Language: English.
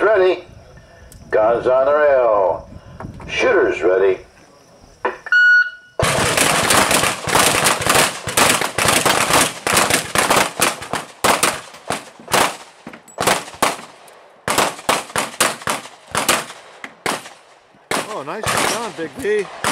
ready. Guns on the rail. Shooters ready. Oh, nice done, Big B.